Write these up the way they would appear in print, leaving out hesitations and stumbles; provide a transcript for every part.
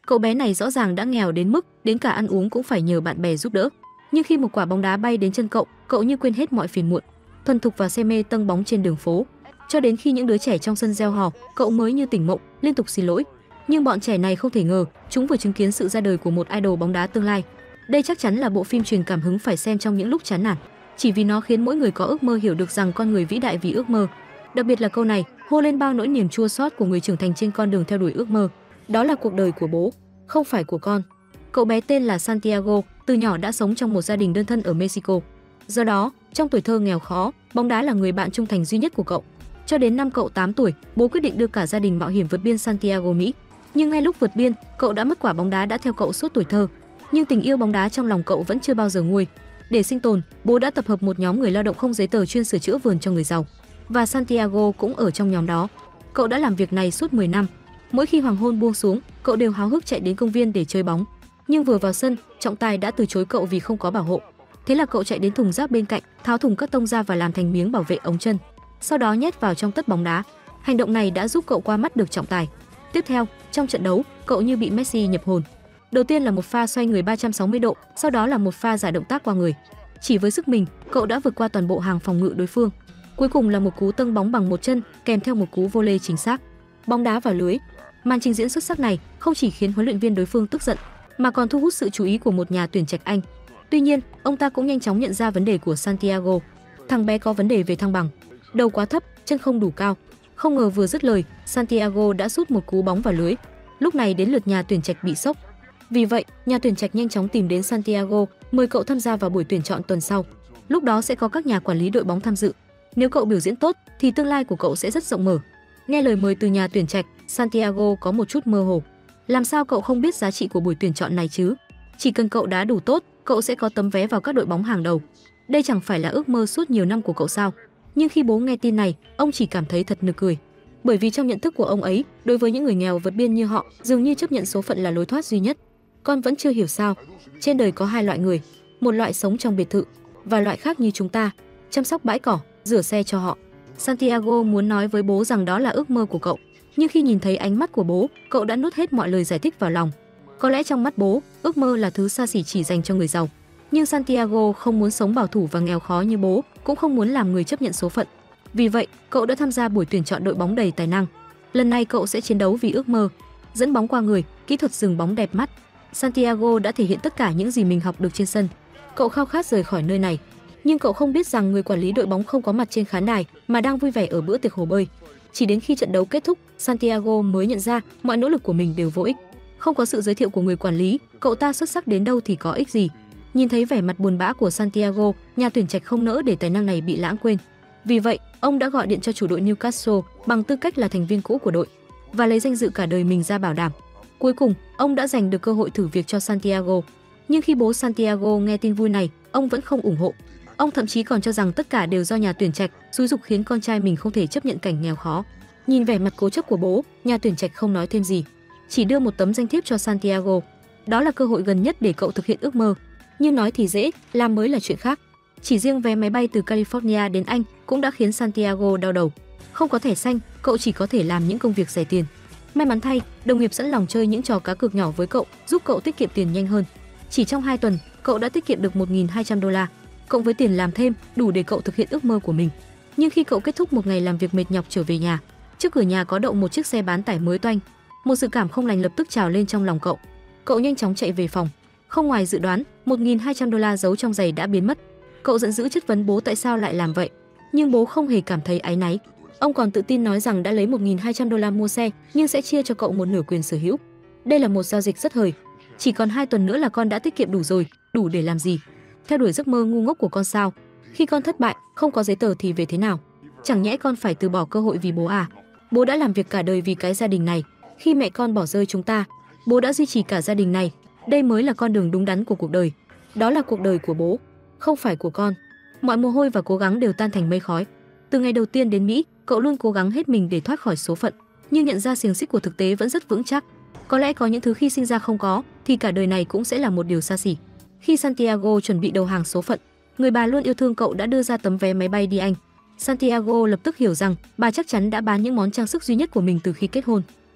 Cậu bé này rõ ràng đã nghèo đến mức đến cả ăn uống cũng phải nhờ bạn bè giúp đỡ. Nhưng khi một quả bóng đá bay đến chân cậu như quên hết mọi phiền muộn, thuần thục và say mê tâng bóng trên đường phố. Cho đến khi những đứa trẻ trong sân reo hò, cậu mới như tỉnh mộng, liên tục xin lỗi. Nhưng bọn trẻ này không thể ngờ, chúng vừa chứng kiến sự ra đời của một idol bóng đá tương lai. Đây chắc chắn là bộ phim truyền cảm hứng phải xem trong những lúc chán nản, chỉ vì nó khiến mỗi người có ước mơ hiểu được rằng con người vĩ đại vì ước mơ. Đặc biệt là câu này, hô lên bao nỗi niềm chua xót của người trưởng thành trên con đường theo đuổi ước mơ. Đó là cuộc đời của bố, không phải của con. Cậu bé tên là Santiago, từ nhỏ đã sống trong một gia đình đơn thân ở Mexico. Do đó, trong tuổi thơ nghèo khó, bóng đá là người bạn trung thành duy nhất của cậu. Cho đến năm cậu 8 tuổi, bố quyết định đưa cả gia đình mạo hiểm vượt biên Santiago, Mỹ. Nhưng ngay lúc vượt biên, cậu đã mất quả bóng đá đã theo cậu suốt tuổi thơ. Nhưng tình yêu bóng đá trong lòng cậu vẫn chưa bao giờ nguôi. Để sinh tồn, bố đã tập hợp một nhóm người lao động không giấy tờ chuyên sửa chữa vườn cho người giàu. Và Santiago cũng ở trong nhóm đó. Cậu đã làm việc này suốt 10 năm. Mỗi khi hoàng hôn buông xuống, cậu đều háo hức chạy đến công viên để chơi bóng. Nhưng vừa vào sân, trọng tài đã từ chối cậu vì không có bảo hộ. Thế là cậu chạy đến thùng rác bên cạnh, tháo thùng cắt tông ra và làm thành miếng bảo vệ ống chân. Sau đó nhét vào trong tất bóng đá. Hành động này đã giúp cậu qua mắt được trọng tài. Tiếp theo, trong trận đấu, cậu như bị Messi nhập hồn. Đầu tiên là một pha xoay người 360 độ, sau đó là một pha giải động tác qua người. Chỉ với sức mình, cậu đã vượt qua toàn bộ hàng phòng ngự đối phương. Cuối cùng là một cú tâng bóng bằng một chân, kèm theo một cú volley chính xác. Bóng đá vào lưới. Màn trình diễn xuất sắc này không chỉ khiến huấn luyện viên đối phương tức giận, mà còn thu hút sự chú ý của một nhà tuyển trạch Anh. Tuy nhiên, ông ta cũng nhanh chóng nhận ra vấn đề của Santiago. Thằng bé có vấn đề về thăng bằng, đầu quá thấp, chân không đủ cao. Không ngờ vừa dứt lời, Santiago đã sút một cú bóng vào lưới. Lúc này đến lượt nhà tuyển trạch bị sốc. Vì vậy, nhà tuyển trạch nhanh chóng tìm đến Santiago, mời cậu tham gia vào buổi tuyển chọn tuần sau. Lúc đó sẽ có các nhà quản lý đội bóng tham dự. Nếu cậu biểu diễn tốt thì tương lai của cậu sẽ rất rộng mở. Nghe lời mời từ nhà tuyển trạch, Santiago có một chút mơ hồ. Làm sao cậu không biết giá trị của buổi tuyển chọn này chứ? Chỉ cần cậu đá đủ tốt, cậu sẽ có tấm vé vào các đội bóng hàng đầu. Đây chẳng phải là ước mơ suốt nhiều năm của cậu sao? Nhưng khi bố nghe tin này, ông chỉ cảm thấy thật nực cười. Bởi vì trong nhận thức của ông ấy, đối với những người nghèo vượt biên như họ, dường như chấp nhận số phận là lối thoát duy nhất. Con vẫn chưa hiểu sao? Trên đời có hai loại người, một loại sống trong biệt thự và loại khác như chúng ta, chăm sóc bãi cỏ, rửa xe cho họ. Santiago muốn nói với bố rằng đó là ước mơ của cậu, nhưng khi nhìn thấy ánh mắt của bố, cậu đã nuốt hết mọi lời giải thích vào lòng. Có lẽ trong mắt bố, ước mơ là thứ xa xỉ chỉ dành cho người giàu. Nhưng Santiago không muốn sống bảo thủ và nghèo khó như bố, cũng không muốn làm người chấp nhận số phận. Vì vậy, cậu đã tham gia buổi tuyển chọn đội bóng đầy tài năng. Lần này cậu sẽ chiến đấu vì ước mơ, dẫn bóng qua người, kỹ thuật dừng bóng đẹp mắt. Santiago đã thể hiện tất cả những gì mình học được trên sân. Cậu khao khát rời khỏi nơi này, nhưng cậu không biết rằng người quản lý đội bóng không có mặt trên khán đài mà đang vui vẻ ở bữa tiệc hồ bơi. Chỉ đến khi trận đấu kết thúc, Santiago mới nhận ra mọi nỗ lực của mình đều vô ích. Không có sự giới thiệu của người quản lý, cậu ta xuất sắc đến đâu thì có ích gì. Nhìn thấy vẻ mặt buồn bã của Santiago, nhà tuyển trạch không nỡ để tài năng này bị lãng quên. Vì vậy, ông đã gọi điện cho chủ đội Newcastle bằng tư cách là thành viên cũ của đội và lấy danh dự cả đời mình ra bảo đảm. Cuối cùng, ông đã giành được cơ hội thử việc cho Santiago. Nhưng khi bố Santiago nghe tin vui này, ông vẫn không ủng hộ. Ông thậm chí còn cho rằng tất cả đều do nhà tuyển trạch xúi giục khiến con trai mình không thể chấp nhận cảnh nghèo khó. Nhìn vẻ mặt cố chấp của bố, nhà tuyển trạch không nói thêm gì, chỉ đưa một tấm danh thiếp cho Santiago. Đó là cơ hội gần nhất để cậu thực hiện ước mơ. Nhưng nói thì dễ, làm mới là chuyện khác. Chỉ riêng vé máy bay từ California đến Anh cũng đã khiến Santiago đau đầu. Không có thẻ xanh, cậu chỉ có thể làm những công việc rẻ tiền. May mắn thay, đồng nghiệp sẵn lòng chơi những trò cá cược nhỏ với cậu, giúp cậu tiết kiệm tiền nhanh hơn. Chỉ trong 2 tuần, cậu đã tiết kiệm được 1.200 đô la. Cộng với tiền làm thêm, đủ để cậu thực hiện ước mơ của mình. Nhưng khi cậu kết thúc một ngày làm việc mệt nhọc trở về nhà, trước cửa nhà có đậu một chiếc xe bán tải mới toanh. Một dự cảm không lành lập tức trào lên trong lòng cậu. Cậu nhanh chóng chạy về phòng. Không ngoài dự đoán, 1.200 đô la giấu trong giày đã biến mất. Cậu giận dữ chất vấn bố tại sao lại làm vậy. Nhưng bố không hề cảm thấy áy náy. Ông còn tự tin nói rằng đã lấy 1.200 đô la mua xe, nhưng sẽ chia cho cậu một nửa quyền sở hữu. Đây là một giao dịch rất hời. Chỉ còn 2 tuần nữa là con đã tiết kiệm đủ rồi, đủ để làm gì? Theo đuổi giấc mơ ngu ngốc của con sao? Khi con thất bại, không có giấy tờ thì về thế nào? Chẳng nhẽ con phải từ bỏ cơ hội vì bố à? Bố đã làm việc cả đời vì cái gia đình này. Khi mẹ con bỏ rơi chúng ta, bố đã duy trì cả gia đình này. Đây mới là con đường đúng đắn của cuộc đời. Đó là cuộc đời của bố, không phải của con. Mọi mồ hôi và cố gắng đều tan thành mây khói. Từ ngày đầu tiên đến Mỹ, cậu luôn cố gắng hết mình để thoát khỏi số phận, nhưng nhận ra xiềng xích của thực tế vẫn rất vững chắc. Có lẽ có những thứ khi sinh ra không có, thì cả đời này cũng sẽ là một điều xa xỉ. Khi Santiago chuẩn bị đầu hàng số phận, người bà luôn yêu thương cậu đã đưa ra tấm vé máy bay đi Anh. Santiago lập tức hiểu rằng bà chắc chắn đã bán những món trang sức duy nhất của mình từ khi kết hôn.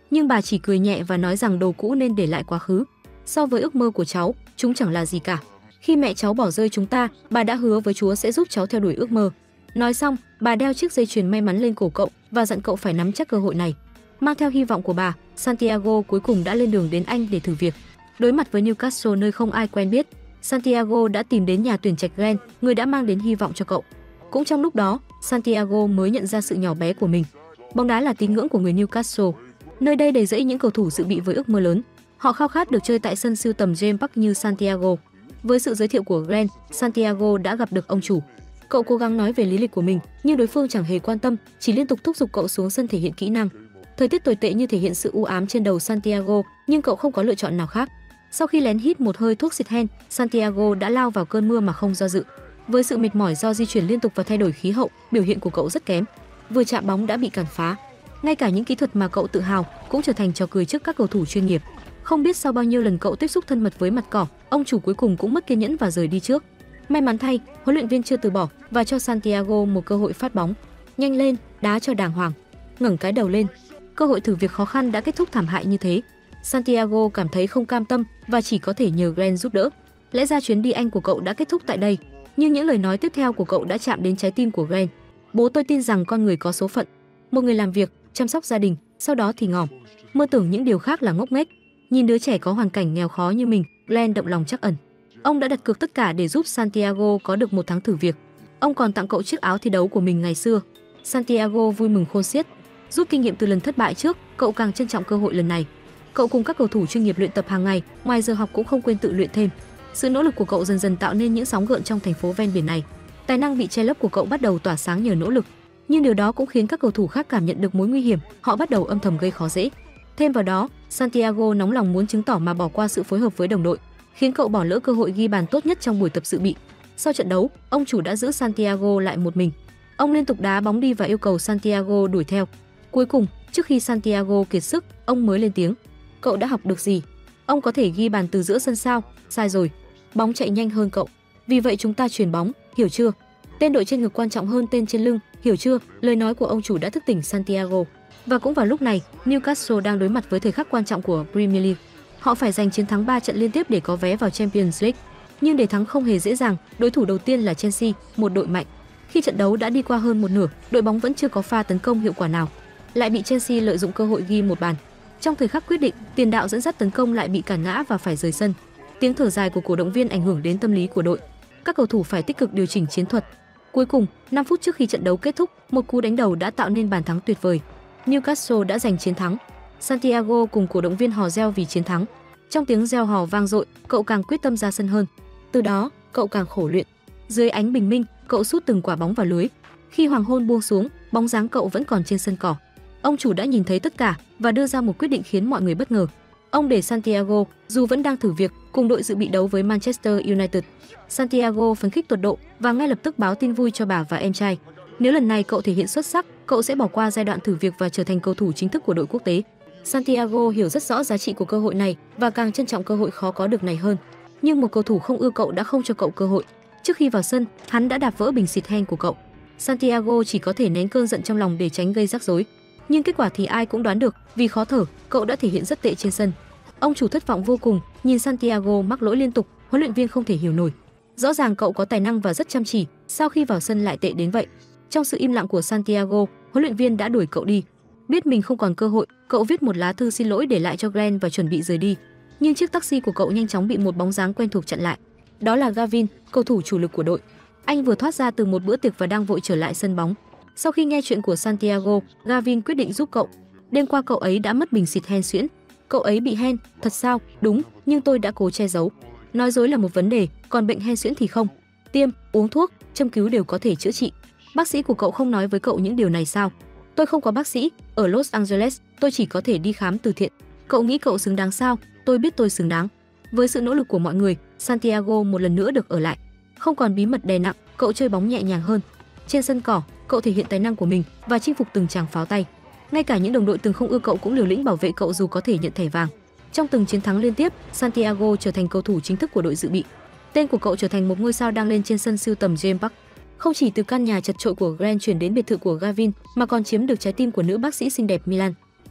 Nhưng bà chỉ cười nhẹ và nói rằng đồ cũ nên để lại quá khứ. So với ước mơ của cháu, chúng chẳng là gì cả. Khi mẹ cháu bỏ rơi chúng ta, bà đã hứa với Chúa sẽ giúp cháu theo đuổi ước mơ. Nói xong, bà đeo chiếc dây chuyền may mắn lên cổ cậu và dặn cậu phải nắm chắc cơ hội này. Mang theo hy vọng của bà, Santiago cuối cùng đã lên đường đến Anh để thử việc. Đối mặt với Newcastle nơi không ai quen biết, Santiago đã tìm đến nhà tuyển trạch Grant, người đã mang đến hy vọng cho cậu. Cũng trong lúc đó, Santiago mới nhận ra sự nhỏ bé của mình. Bóng đá là tín ngưỡng của người Newcastle. Nơi đây đầy rẫy những cầu thủ dự bị với ước mơ lớn. Họ khao khát được chơi tại sân sưu tầm James Park như Santiago. Với sự giới thiệu của Grant, Santiago đã gặp được ông chủ. Cậu cố gắng nói về lý lịch của mình, nhưng đối phương chẳng hề quan tâm, chỉ liên tục thúc giục cậu xuống sân thể hiện kỹ năng. Thời tiết tồi tệ như thể hiện sự u ám trên đầu Santiago, nhưng cậu không có lựa chọn nào khác. Sau khi lén hít một hơi thuốc xịt hen, Santiago đã lao vào cơn mưa mà không do dự. Với sự mệt mỏi do di chuyển liên tục và thay đổi khí hậu, biểu hiện của cậu rất kém. Vừa chạm bóng đã bị cản phá. Ngay cả những kỹ thuật mà cậu tự hào cũng trở thành trò cười trước các cầu thủ chuyên nghiệp. Không biết sau bao nhiêu lần cậu tiếp xúc thân mật với mặt cỏ, ông chủ cuối cùng cũng mất kiên nhẫn và rời đi trước. May mắn thay, huấn luyện viên chưa từ bỏ và cho Santiago một cơ hội phát bóng. Nhanh lên, đá cho đàng hoàng. Ngẩng cái đầu lên. Cơ hội thử việc khó khăn đã kết thúc thảm hại như thế. Santiago cảm thấy không cam tâm và chỉ có thể nhờ Grant giúp đỡ. Lẽ ra chuyến đi Anh của cậu đã kết thúc tại đây, nhưng những lời nói tiếp theo của cậu đã chạm đến trái tim của Grant. Bố tôi tin rằng con người có số phận. Một người làm việc, chăm sóc gia đình, sau đó thì ngỏm. Mơ tưởng những điều khác là ngốc nghếch. Nhìn đứa trẻ có hoàn cảnh nghèo khó như mình, Grant động lòng trắc ẩn. Ông đã đặt cược tất cả để giúp Santiago có được một tháng thử việc. Ông còn tặng cậu chiếc áo thi đấu của mình ngày xưa. Santiago vui mừng khôn xiết. Rút kinh nghiệm từ lần thất bại trước, cậu càng trân trọng cơ hội lần này. Cậu cùng các cầu thủ chuyên nghiệp luyện tập hàng ngày, ngoài giờ học cũng không quên tự luyện thêm. Sự nỗ lực của cậu dần dần tạo nên những sóng gợn trong thành phố ven biển này. Tài năng bị che lấp của cậu bắt đầu tỏa sáng nhờ nỗ lực, nhưng điều đó cũng khiến các cầu thủ khác cảm nhận được mối nguy hiểm, họ bắt đầu âm thầm gây khó dễ. Thêm vào đó, Santiago nóng lòng muốn chứng tỏ mà bỏ qua sự phối hợp với đồng đội, khiến cậu bỏ lỡ cơ hội ghi bàn tốt nhất trong buổi tập dự bị. Sau trận đấu, ông chủ đã giữ Santiago lại một mình. Ông liên tục đá bóng đi và yêu cầu Santiago đuổi theo. Cuối cùng, trước khi Santiago kiệt sức, ông mới lên tiếng. Cậu đã học được gì? Ông có thể ghi bàn từ giữa sân sao? Sai rồi. Bóng chạy nhanh hơn cậu. Vì vậy chúng ta chuyền bóng, hiểu chưa? Tên đội trên ngực quan trọng hơn tên trên lưng, hiểu chưa? Lời nói của ông chủ đã thức tỉnh Santiago. Và cũng vào lúc này, Newcastle đang đối mặt với thời khắc quan trọng của Premier League. Họ phải giành chiến thắng 3 trận liên tiếp để có vé vào Champions League. Nhưng để thắng không hề dễ dàng, đối thủ đầu tiên là Chelsea, một đội mạnh. Khi trận đấu đã đi qua hơn một nửa, đội bóng vẫn chưa có pha tấn công hiệu quả nào, lại bị Chelsea lợi dụng cơ hội ghi một bàn. Trong thời khắc quyết định, tiền đạo dẫn dắt tấn công lại bị cản ngã và phải rời sân. Tiếng thở dài của cổ động viên ảnh hưởng đến tâm lý của đội. Các cầu thủ phải tích cực điều chỉnh chiến thuật. Cuối cùng, 5 phút trước khi trận đấu kết thúc, một cú đánh đầu đã tạo nên bàn thắng tuyệt vời. Newcastle đã giành chiến thắng. Santiago cùng cổ động viên hò reo vì chiến thắng. Trong tiếng reo hò vang dội, cậu càng quyết tâm ra sân hơn. Từ đó, cậu càng khổ luyện. Dưới ánh bình minh, cậu sút từng quả bóng vào lưới. Khi hoàng hôn buông xuống, bóng dáng cậu vẫn còn trên sân cỏ. Ông chủ đã nhìn thấy tất cả và đưa ra một quyết định khiến mọi người bất ngờ. Ông để Santiago, dù vẫn đang thử việc, cùng đội dự bị đấu với Manchester United. Santiago phấn khích tột độ và ngay lập tức báo tin vui cho bà và em trai. Nếu lần này cậu thể hiện xuất sắc, cậu sẽ bỏ qua giai đoạn thử việc và trở thành cầu thủ chính thức của đội quốc tế. Santiago hiểu rất rõ giá trị của cơ hội này và càng trân trọng cơ hội khó có được này hơn. Nhưng một cầu thủ không ưa cậu đã không cho cậu cơ hội. Trước khi vào sân, hắn đã đạp vỡ bình xịt hen của cậu. Santiago chỉ có thể nén cơn giận trong lòng để tránh gây rắc rối. Nhưng kết quả thì ai cũng đoán được, vì khó thở, cậu đã thể hiện rất tệ trên sân. Ông chủ thất vọng vô cùng, nhìn Santiago mắc lỗi liên tục, huấn luyện viên không thể hiểu nổi. Rõ ràng cậu có tài năng và rất chăm chỉ, sao khi vào sân lại tệ đến vậy? Trong sự im lặng của Santiago, huấn luyện viên đã đuổi cậu đi. Biết mình không còn cơ hội, cậu viết một lá thư xin lỗi để lại cho Grant và chuẩn bị rời đi. Nhưng chiếc taxi của cậu nhanh chóng bị một bóng dáng quen thuộc chặn lại. Đó là Gavin, cầu thủ chủ lực của đội. Anh vừa thoát ra từ một bữa tiệc và đang vội trở lại sân bóng. Sau khi nghe chuyện của Santiago, Gavin quyết định giúp cậu. Đêm qua cậu ấy đã mất bình xịt hen suyễn. Cậu ấy bị hen, thật sao? Đúng, nhưng tôi đã cố che giấu. Nói dối là một vấn đề, còn bệnh hen suyễn thì không. Tiêm, uống thuốc, châm cứu đều có thể chữa trị. Bác sĩ của cậu không nói với cậu những điều này sao? Tôi không có bác sĩ, ở Los Angeles, tôi chỉ có thể đi khám từ thiện. Cậu nghĩ cậu xứng đáng sao? Tôi biết tôi xứng đáng. Với sự nỗ lực của mọi người, Santiago một lần nữa được ở lại. Không còn bí mật đè nặng, cậu chơi bóng nhẹ nhàng hơn. Trên sân cỏ, cậu thể hiện tài năng của mình và chinh phục từng tràng pháo tay. Ngay cả những đồng đội từng không ưa cậu cũng liều lĩnh bảo vệ cậu dù có thể nhận thẻ vàng. Trong từng chiến thắng liên tiếp, Santiago trở thành cầu thủ chính thức của đội dự bị. Tên của cậu trở thành một ngôi sao đang lên trên sân sưu tầm James Park. Không chỉ từ căn nhà chật chội của Grant chuyển đến biệt thự của Gavin, mà còn chiếm được trái tim của nữ bác sĩ xinh đẹp Milan.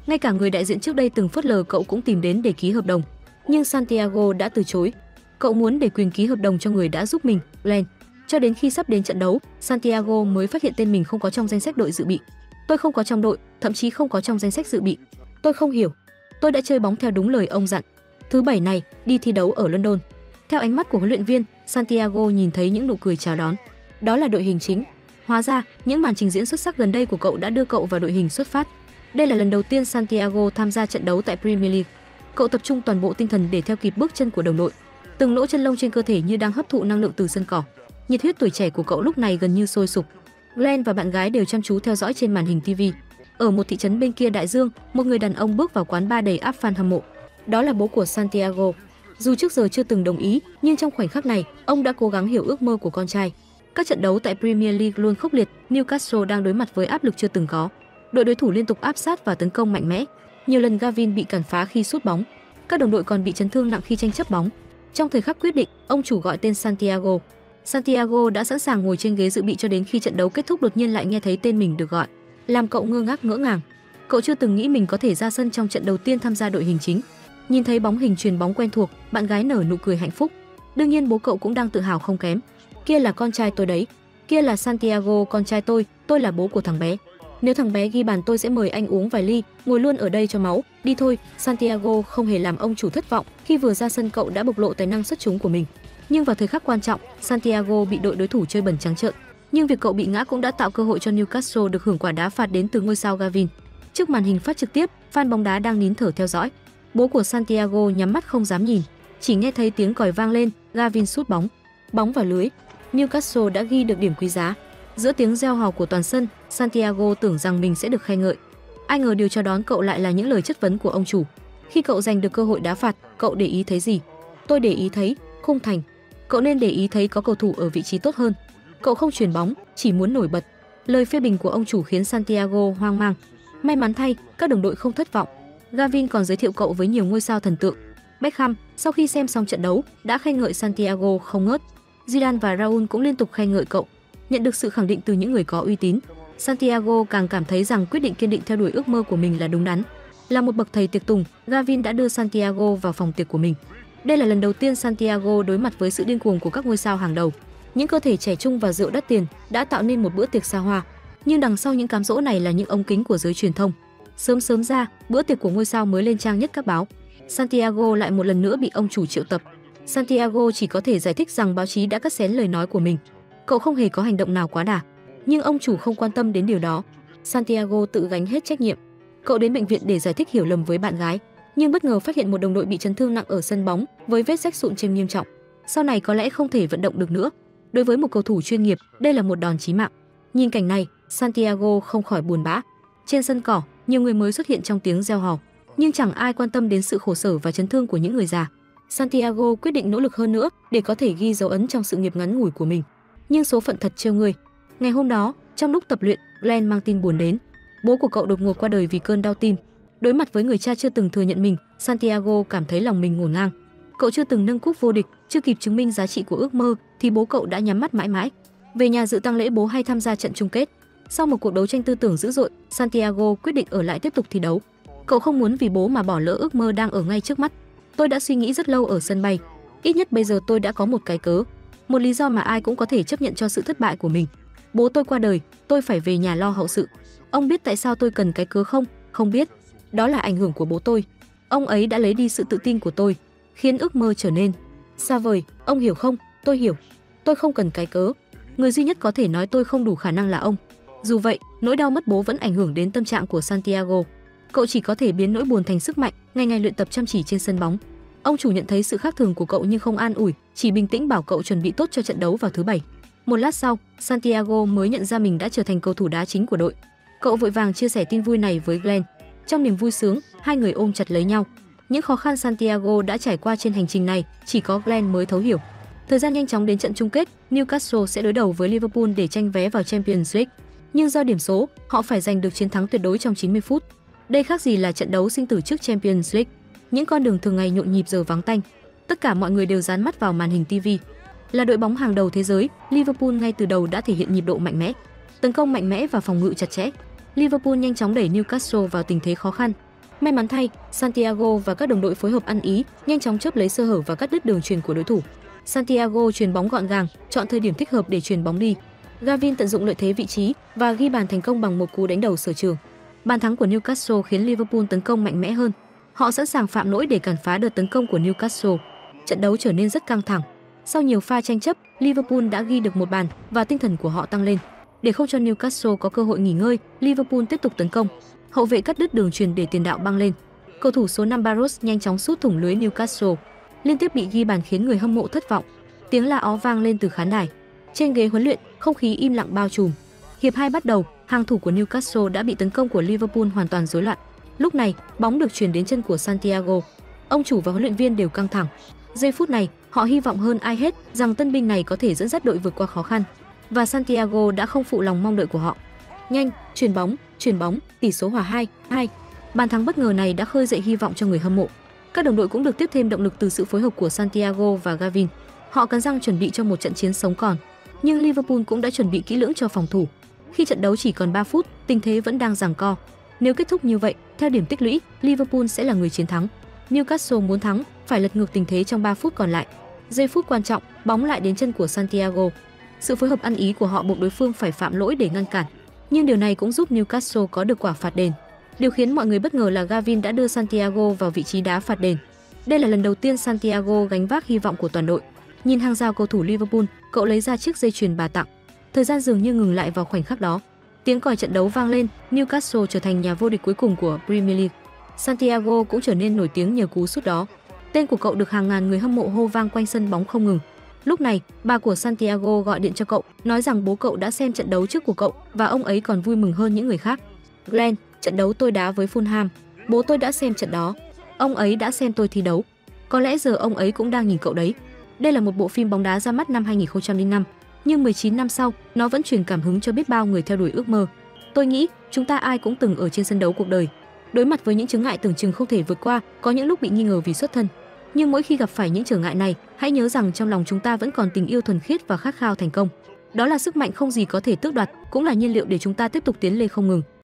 Ngay cả người đại diện trước đây từng phớt lờ cậu cũng tìm đến để ký hợp đồng, nhưng Santiago đã từ chối. Cậu muốn để quyền ký hợp đồng cho người đã giúp mình, Glenn. Cho đến khi sắp đến trận đấu, Santiago mới phát hiện tên mình không có trong danh sách đội dự bị. Tôi không có trong đội, thậm chí không có trong danh sách dự bị. Tôi không hiểu. Tôi đã chơi bóng theo đúng lời ông dặn. Thứ Bảy này, đi thi đấu ở London. Theo ánh mắt của huấn luyện viên, Santiago nhìn thấy những nụ cười chào đón. Đó là đội hình chính. Hóa ra, những màn trình diễn xuất sắc gần đây của cậu đã đưa cậu vào đội hình xuất phát. Đây là lần đầu tiên Santiago tham gia trận đấu tại Premier League. Cậu tập trung toàn bộ tinh thần để theo kịp bước chân của đồng đội. Từng lỗ chân lông trên cơ thể như đang hấp thụ năng lượng từ sân cỏ. Nhiệt huyết tuổi trẻ của cậu lúc này gần như sôi sục. Glenn và bạn gái đều chăm chú theo dõi trên màn hình TV. Ở một thị trấn bên kia đại dương, một người đàn ông bước vào quán bar đầy áp fan hâm mộ. Đó là bố của Santiago. Dù trước giờ chưa từng đồng ý, nhưng trong khoảnh khắc này, ông đã cố gắng hiểu ước mơ của con trai. Các trận đấu tại Premier League luôn khốc liệt, Newcastle đang đối mặt với áp lực chưa từng có. Đội đối thủ liên tục áp sát và tấn công mạnh mẽ. Nhiều lần Gavin bị cản phá khi sút bóng. Các đồng đội còn bị chấn thương nặng khi tranh chấp bóng. Trong thời khắc quyết định, ông chủ gọi tên Santiago. Santiago đã sẵn sàng ngồi trên ghế dự bị cho đến khi trận đấu kết thúc, đột nhiên lại nghe thấy tên mình được gọi, làm cậu ngơ ngác ngỡ ngàng. Cậu chưa từng nghĩ mình có thể ra sân trong trận đầu tiên tham gia đội hình chính. Nhìn thấy bóng hình chuyền bóng quen thuộc, bạn gái nở nụ cười hạnh phúc. Đương nhiên bố cậu cũng đang tự hào không kém. Kia là con trai tôi đấy. Kia là Santiago, con trai tôi là bố của thằng bé. Nếu thằng bé ghi bàn tôi sẽ mời anh uống vài ly, ngồi luôn ở đây cho máu. Đi thôi. Santiago không hề làm ông chủ thất vọng, khi vừa ra sân cậu đã bộc lộ tài năng xuất chúng của mình. Nhưng vào thời khắc quan trọng, Santiago bị đội đối thủ chơi bẩn trắng trợn. Nhưng việc cậu bị ngã cũng đã tạo cơ hội cho Newcastle được hưởng quả đá phạt đến từ ngôi sao Gavin. Trước màn hình phát trực tiếp, fan bóng đá đang nín thở theo dõi. Bố của Santiago nhắm mắt không dám nhìn, chỉ nghe thấy tiếng còi vang lên, Gavin sút bóng vào lưới. Newcastle đã ghi được điểm quý giá. Giữa tiếng reo hò của toàn sân, Santiago tưởng rằng mình sẽ được khen ngợi. Ai ngờ điều chào đón cậu lại là những lời chất vấn của ông chủ. Khi cậu giành được cơ hội đá phạt, cậu để ý thấy gì? Tôi để ý thấy khung thành. Cậu nên để ý thấy có cầu thủ ở vị trí tốt hơn. Cậu không chuyền bóng, chỉ muốn nổi bật. Lời phê bình của ông chủ khiến Santiago hoang mang. May mắn thay, các đồng đội không thất vọng. Gavin còn giới thiệu cậu với nhiều ngôi sao thần tượng. Beckham, sau khi xem xong trận đấu, đã khen ngợi Santiago không ngớt. Zidane và Raul cũng liên tục khen ngợi cậu. Nhận được sự khẳng định từ những người có uy tín, Santiago càng cảm thấy rằng quyết định kiên định theo đuổi ước mơ của mình là đúng đắn. Là một bậc thầy tiệc tùng, Gavin đã đưa Santiago vào phòng tiệc của mình. Đây là lần đầu tiên Santiago đối mặt với sự điên cuồng của các ngôi sao hàng đầu. Những cơ thể trẻ trung và rượu đắt tiền đã tạo nên một bữa tiệc xa hoa. Nhưng đằng sau những cám dỗ này là những ống kính của giới truyền thông. Sớm ra, bữa tiệc của ngôi sao mới lên trang nhất các báo. Santiago lại một lần nữa bị ông chủ triệu tập. Santiago chỉ có thể giải thích rằng báo chí đã cắt xén lời nói của mình. Cậu không hề có hành động nào quá đà. Nhưng ông chủ không quan tâm đến điều đó. Santiago tự gánh hết trách nhiệm. Cậu đến bệnh viện để giải thích hiểu lầm với bạn gái, nhưng bất ngờ phát hiện một đồng đội bị chấn thương nặng ở sân bóng với vết rách sụn trên nghiêm trọng. Sau này có lẽ không thể vận động được nữa. Đối với một cầu thủ chuyên nghiệp, đây là một đòn chí mạng. Nhìn cảnh này, Santiago không khỏi buồn bã. Trên sân cỏ, nhiều người mới xuất hiện trong tiếng reo hò, nhưng chẳng ai quan tâm đến sự khổ sở và chấn thương của những người già. Santiago quyết định nỗ lực hơn nữa để có thể ghi dấu ấn trong sự nghiệp ngắn ngủi của mình. Nhưng số phận thật trêu người. Ngày hôm đó, trong lúc tập luyện, Glenn mang tin buồn đến. Bố của cậu đột ngột qua đời vì cơn đau tim. Đối mặt với người cha chưa từng thừa nhận mình, Santiago cảm thấy lòng mình ngổn ngang. Cậu chưa từng nâng cúp vô địch, chưa kịp chứng minh giá trị của ước mơ thì bố cậu đã nhắm mắt mãi mãi. Về nhà dự tang lễ bố hay tham gia trận chung kết. Sau một cuộc đấu tranh tư tưởng dữ dội, Santiago quyết định ở lại tiếp tục thi đấu. Cậu không muốn vì bố mà bỏ lỡ ước mơ đang ở ngay trước mắt. Tôi đã suy nghĩ rất lâu ở sân bay. Ít nhất bây giờ tôi đã có một cái cớ, một lý do mà ai cũng có thể chấp nhận cho sự thất bại của mình. Bố tôi qua đời, tôi phải về nhà lo hậu sự. Ông biết tại sao tôi cần cái cớ không? Không biết. Đó là ảnh hưởng của bố tôi. Ông ấy đã lấy đi sự tự tin của tôi, khiến ước mơ trở nên xa vời. Ông hiểu không? Tôi hiểu. Tôi không cần cái cớ. Người duy nhất có thể nói tôi không đủ khả năng là ông. Dù vậy, nỗi đau mất bố vẫn ảnh hưởng đến tâm trạng của Santiago. Cậu chỉ có thể biến nỗi buồn thành sức mạnh, ngày ngày luyện tập chăm chỉ trên sân bóng. Ông chủ nhận thấy sự khác thường của cậu nhưng không an ủi, chỉ bình tĩnh bảo cậu chuẩn bị tốt cho trận đấu vào thứ Bảy. Một lát sau, Santiago mới nhận ra mình đã trở thành cầu thủ đá chính của đội. Cậu vội vàng chia sẻ tin vui này với Glenn. Trong niềm vui sướng, hai người ôm chặt lấy nhau. Những khó khăn Santiago đã trải qua trên hành trình này, chỉ có Glenn mới thấu hiểu. Thời gian nhanh chóng đến trận chung kết, Newcastle sẽ đối đầu với Liverpool để tranh vé vào Champions League. Nhưng do điểm số, họ phải giành được chiến thắng tuyệt đối trong 90 phút. Đây khác gì là trận đấu sinh tử trước Champions League. Những con đường thường ngày nhộn nhịp giờ vắng tanh. Tất cả mọi người đều dán mắt vào màn hình TV. Là đội bóng hàng đầu thế giới, Liverpool ngay từ đầu đã thể hiện nhịp độ mạnh mẽ, tấn công mạnh mẽ và phòng ngự chặt chẽ. Liverpool nhanh chóng đẩy Newcastle vào tình thế khó khăn. May mắn thay, Santiago và các đồng đội phối hợp ăn ý, nhanh chóng chớp lấy sơ hở và cắt đứt đường chuyền của đối thủ. Santiago chuyền bóng gọn gàng, chọn thời điểm thích hợp để chuyền bóng đi. Gavin tận dụng lợi thế vị trí và ghi bàn thành công bằng một cú đánh đầu sở trường. Bàn thắng của Newcastle khiến Liverpool tấn công mạnh mẽ hơn. Họ sẵn sàng phạm lỗi để cản phá đợt tấn công của Newcastle. Trận đấu trở nên rất căng thẳng. Sau nhiều pha tranh chấp, Liverpool đã ghi được một bàn và tinh thần của họ tăng lên. Để không cho Newcastle có cơ hội nghỉ ngơi, Liverpool tiếp tục tấn công. Hậu vệ cắt đứt đường chuyền để tiền đạo băng lên. Cầu thủ số 5 Barros nhanh chóng sút thủng lưới Newcastle. Liên tiếp bị ghi bàn khiến người hâm mộ thất vọng. Tiếng la ó vang lên từ khán đài. Trên ghế huấn luyện, không khí im lặng bao trùm. Hiệp 2 bắt đầu, hàng thủ của Newcastle đã bị tấn công của Liverpool hoàn toàn rối loạn. Lúc này, bóng được chuyển đến chân của Santiago. Ông chủ và huấn luyện viên đều căng thẳng. Giây phút này, họ hy vọng hơn ai hết rằng tân binh này có thể dẫn dắt đội vượt qua khó khăn. Và Santiago đã không phụ lòng mong đợi của họ. Nhanh, chuyền bóng, tỷ số hòa 2-2. Bàn thắng bất ngờ này đã khơi dậy hy vọng cho người hâm mộ. Các đồng đội cũng được tiếp thêm động lực từ sự phối hợp của Santiago và Gavin. Họ cắn răng chuẩn bị cho một trận chiến sống còn. Nhưng Liverpool cũng đã chuẩn bị kỹ lưỡng cho phòng thủ. Khi trận đấu chỉ còn 3 phút, tình thế vẫn đang giằng co. Nếu kết thúc như vậy, theo điểm tích lũy, Liverpool sẽ là người chiến thắng. Newcastle muốn thắng, phải lật ngược tình thế trong 3 phút còn lại. Giây phút quan trọng, bóng lại đến chân của Santiago. Sự phối hợp ăn ý của họ buộc đối phương phải phạm lỗi để ngăn cản. Nhưng điều này cũng giúp Newcastle có được quả phạt đền. Điều khiến mọi người bất ngờ là Gavin đã đưa Santiago vào vị trí đá phạt đền. Đây là lần đầu tiên Santiago gánh vác hy vọng của toàn đội. Nhìn hàng rào cầu thủ Liverpool, cậu lấy ra chiếc dây chuyền bà tặng. Thời gian dường như ngừng lại vào khoảnh khắc đó. Tiếng còi trận đấu vang lên, Newcastle trở thành nhà vô địch cuối cùng của Premier League. Santiago cũng trở nên nổi tiếng nhờ cú sút đó. Tên của cậu được hàng ngàn người hâm mộ hô vang quanh sân bóng không ngừng. Lúc này, bà của Santiago gọi điện cho cậu, nói rằng bố cậu đã xem trận đấu trước của cậu và ông ấy còn vui mừng hơn những người khác. Glenn, trận đấu tôi đá với Fulham, bố tôi đã xem trận đó. Ông ấy đã xem tôi thi đấu. Có lẽ giờ ông ấy cũng đang nhìn cậu đấy. Đây là một bộ phim bóng đá ra mắt năm 2005, nhưng 19 năm sau, nó vẫn truyền cảm hứng cho biết bao người theo đuổi ước mơ. Tôi nghĩ, chúng ta ai cũng từng ở trên sân đấu cuộc đời. Đối mặt với những chướng ngại tưởng chừng không thể vượt qua, có những lúc bị nghi ngờ vì xuất thân. Nhưng mỗi khi gặp phải những trở ngại này, hãy nhớ rằng trong lòng chúng ta vẫn còn tình yêu thuần khiết và khát khao thành công. Đó là sức mạnh không gì có thể tước đoạt, cũng là nhiên liệu để chúng ta tiếp tục tiến lên không ngừng.